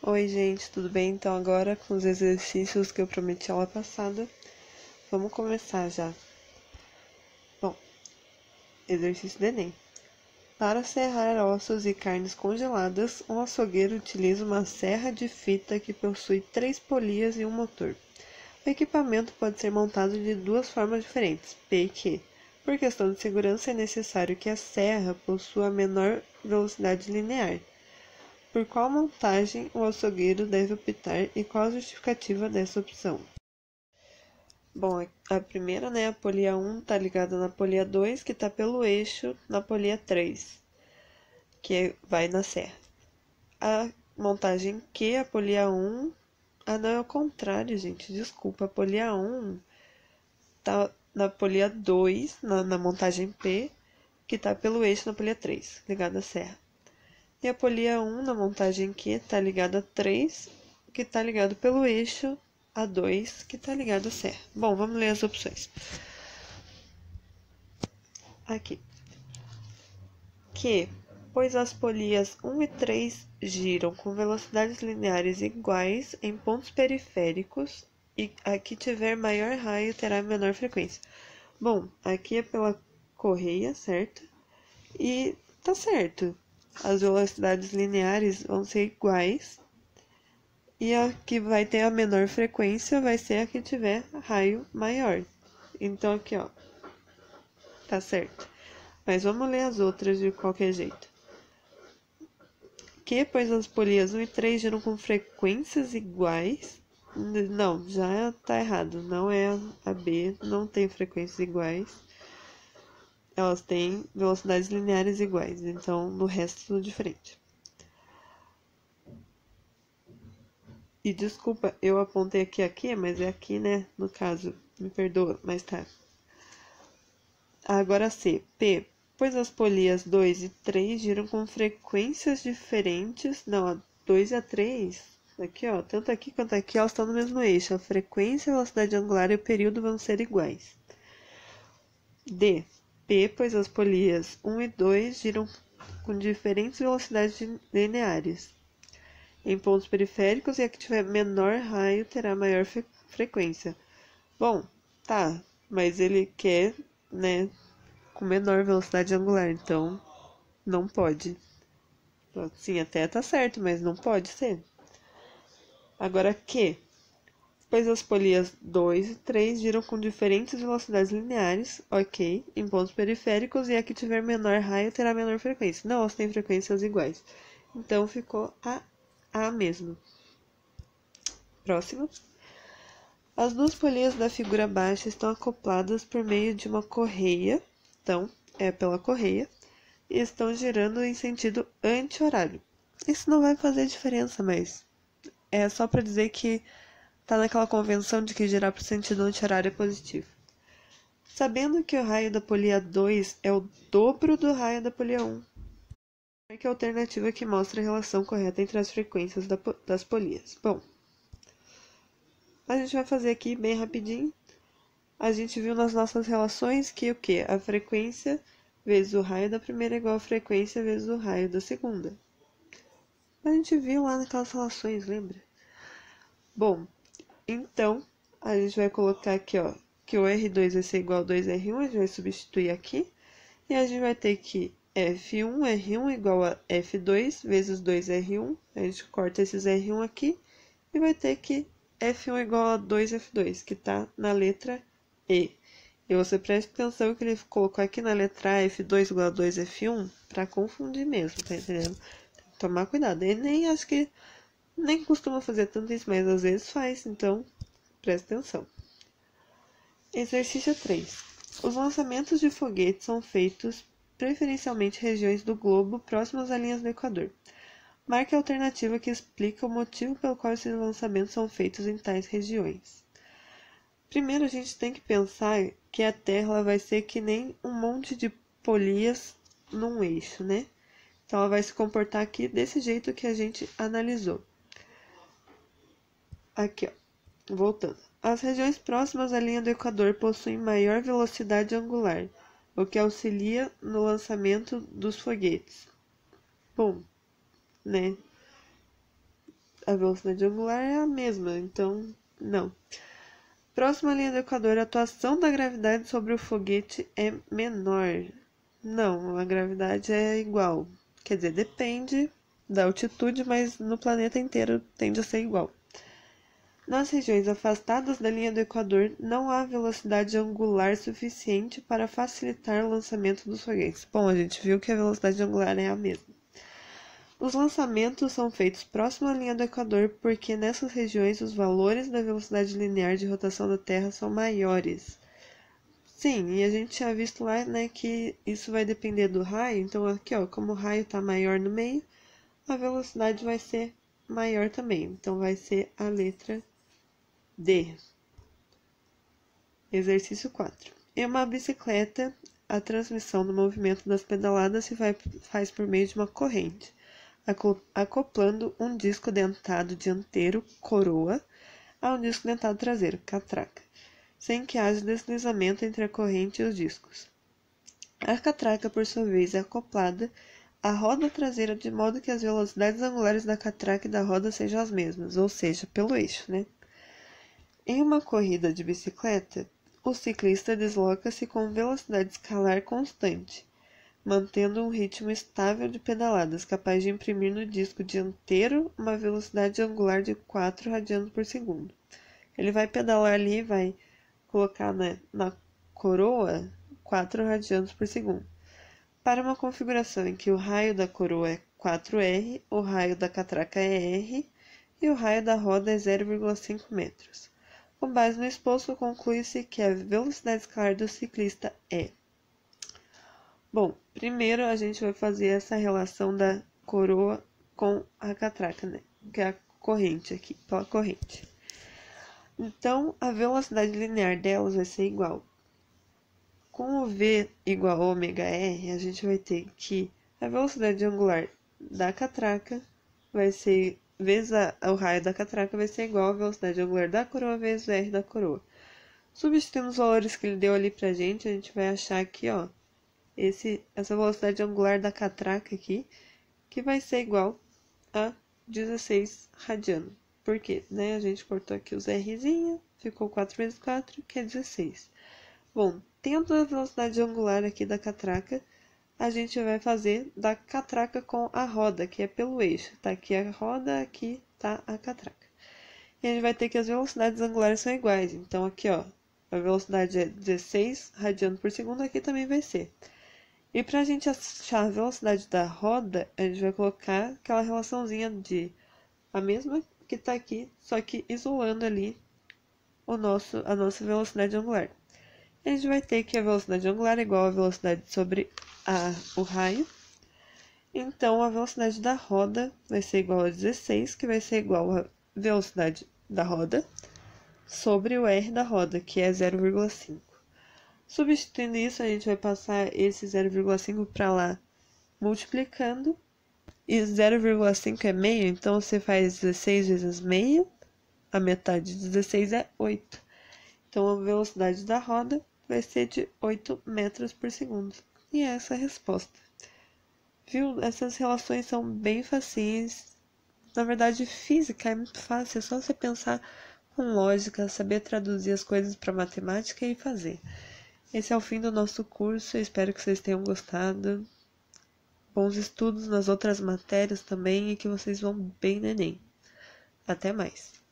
Oi, gente, tudo bem? Então, agora com os exercícios que eu prometi aula passada, vamos começar já. Bom, exercício do Enem. Para serrar ossos e carnes congeladas, um açougueiro utiliza uma serra de fita que possui 3 polias e um motor. O equipamento pode ser montado de duas formas diferentes, P e Q. Por questão de segurança, é necessário que a serra possua menor velocidade linear. Por qual montagem o açougueiro deve optar e qual a justificativa dessa opção? Bom, a primeira, né, a polia 1 está ligada na polia 2, que está pelo eixo na polia 3, vai na serra. A montagem Q, a polia 1... Ah, não, é o contrário, gente, desculpa. A polia 1 tá na polia 2, na montagem P, que tá pelo eixo na polia 3, ligada à serra. E a polia 1 na montagem Q tá ligada a 3, que tá ligado pelo eixo A2, que tá ligado à serra. Bom, vamos ler as opções. Aqui. Q, pois as polias 1 e 3 giram com velocidades lineares iguais em pontos periféricos e a que tiver maior raio terá menor frequência. Bom, aqui é pela correia, certo? E tá certo. As velocidades lineares vão ser iguais e a que vai ter a menor frequência vai ser a que tiver raio maior. Então aqui, ó, tá certo. Mas vamos ler as outras de qualquer jeito. Que, pois as polias 1 e 3 giram com frequências iguais. Não, já tá errado. Não é a B, não tem frequências iguais. Elas têm velocidades lineares iguais, então no resto tudo diferente. E desculpa, eu apontei aqui, mas é aqui, né? No caso, me perdoa, mas tá. Agora C. P. Pois as polias 2 e 3 giram com frequências diferentes. Não, a 2 e a 3. Aqui, ó. Tanto aqui quanto aqui, elas estão no mesmo eixo. A frequência, a velocidade angular e o período vão ser iguais. D. P. Pois as polias 1 e 2 giram com diferentes velocidades lineares em pontos periféricos e a que tiver menor raio terá maior frequência. Bom, tá, mas ele quer, né, com menor velocidade angular, então não pode. Sim, até tá certo, mas não pode ser. Agora que, pois as polias 2 e 3 giram com diferentes velocidades lineares, ok, em pontos periféricos e a que tiver menor raio terá menor frequência. Não, elas têm frequências iguais. Então ficou a mesmo. Próximo. As duas polias da figura baixa estão acopladas por meio de uma correia, então é pela correia, e estão girando em sentido anti-horário. Isso não vai fazer diferença, mas é só para dizer que tá naquela convenção de que girar para o sentido anti-horário é positivo. Sabendo que o raio da polia 2 é o dobro do raio da polia 1, marque a alternativa que mostra a relação correta entre as frequências das polias. Bom, a gente vai fazer aqui bem rapidinho. A gente viu nas nossas relações que o quê? A frequência vezes o raio da primeira é igual a frequência vezes o raio da segunda. A gente viu lá naquelas relações, lembra? Bom, então a gente vai colocar aqui, ó, que o R2 vai ser igual a 2R1, a gente vai substituir aqui. E a gente vai ter que F1R1 igual a F2 vezes 2R1. A gente corta esses R1 aqui e vai ter que F1 igual a 2F2, que está na letra E. E você preste atenção que ele colocou aqui na letra A F2 igual a 2F1 para confundir mesmo, tá entendendo? Tem que tomar cuidado. Ele nem acho que nem costuma fazer tanto isso, mas às vezes faz, então preste atenção. Exercício 3. Os lançamentos de foguetes são feitos preferencialmente em regiões do globo próximas às linhas do Equador. Marque a alternativa que explica o motivo pelo qual esses lançamentos são feitos em tais regiões. Primeiro, a gente tem que pensar que a Terra ela vai ser que nem um monte de polias num eixo, né? Então, ela vai se comportar aqui desse jeito que a gente analisou. Aqui, ó, voltando. As regiões próximas à linha do Equador possuem maior velocidade angular, o que auxilia no lançamento dos foguetes. Bom, né? a velocidade angular é a mesma, então não. Próxima à linha do Equador, a atuação da gravidade sobre o foguete é menor. Não, a gravidade é igual. Quer dizer, depende da altitude, mas no planeta inteiro tende a ser igual. Nas regiões afastadas da linha do Equador, não há velocidade angular suficiente para facilitar o lançamento dos foguetes. Bom, a gente viu que a velocidade angular é a mesma. Os lançamentos são feitos próximo à linha do Equador porque nessas regiões os valores da velocidade linear de rotação da Terra são maiores. Sim, e a gente tinha visto lá, né, que isso vai depender do raio. Então aqui, ó, como o raio está maior no meio, a velocidade vai ser maior também. Então vai ser a letra D. Exercício 4. Em uma bicicleta, a transmissão do movimento das pedaladas se faz por meio de uma corrente, acoplando um disco dentado dianteiro, coroa, a um disco dentado traseiro, catraca, sem que haja deslizamento entre a corrente e os discos. A catraca, por sua vez, é acoplada à roda traseira de modo que as velocidades angulares da catraca e da roda sejam as mesmas, ou seja, pelo eixo, né? Em uma corrida de bicicleta, o ciclista desloca-se com velocidade escalar constante, mantendo um ritmo estável de pedaladas, capaz de imprimir no disco dianteiro uma velocidade angular de 4 radianos por segundo. Ele vai pedalar ali e vai colocar na coroa 4 radianos por segundo. Para uma configuração em que o raio da coroa é 4R, o raio da catraca é R e o raio da roda é 0,5 metros. Com base no exposto, conclui-se que a velocidade escalar do ciclista é... Bom, primeiro a gente vai fazer essa relação da coroa com a catraca, né? Que é a corrente aqui, pela corrente. Então, a velocidade linear delas vai ser igual. Com o V igual a ômega R, a gente vai ter que a velocidade angular da catraca vai ser, vezes o raio da catraca vai ser igual à velocidade angular da coroa vezes o R da coroa. Substituindo os valores que ele deu ali pra gente, a gente vai achar aqui, ó, essa velocidade angular da catraca aqui, que vai ser igual a 16 radiano. Por quê? Né? A gente cortou aqui os Rzinho, ficou 4 vezes 4, que é 16. Bom, tendo a velocidade angular aqui da catraca, a gente vai fazer da catraca com a roda, que é pelo eixo. Tá aqui a roda, aqui tá a catraca. E a gente vai ter que as velocidades angulares são iguais. Então aqui, ó, a velocidade é 16 radianos por segundo, aqui também vai ser. E para a gente achar a velocidade da roda, a gente vai colocar aquela relaçãozinha de a mesma que está aqui, só que isolando ali a nossa velocidade angular. A gente vai ter que a velocidade angular é igual à velocidade sobre o raio. Então, a velocidade da roda vai ser igual a 16, que vai ser igual à velocidade da roda, sobre o R da roda, que é 0,5. Substituindo isso, a gente vai passar esse 0,5 para lá, multiplicando. E 0,5 é meio, então você faz 16 vezes meio, a metade de 16 é 8. Então, a velocidade da roda vai ser de 8 metros por segundo. E essa é a resposta. Viu? Essas relações são bem facinhas. Na verdade, física é muito fácil, é só você pensar com lógica, saber traduzir as coisas para matemática e fazer. Esse é o fim do nosso curso, eu espero que vocês tenham gostado. Bons estudos nas outras matérias também e que vocês vão bem no Enem. Até mais!